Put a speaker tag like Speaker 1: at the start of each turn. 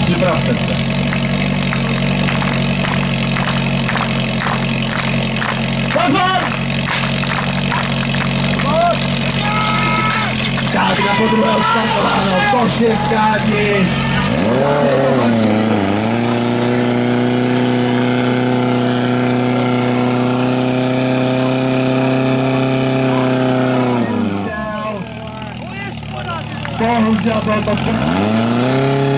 Speaker 1: připravte se. Pozor! Skáky na podruhé odstartováno, koši skáky. Bohužel byl to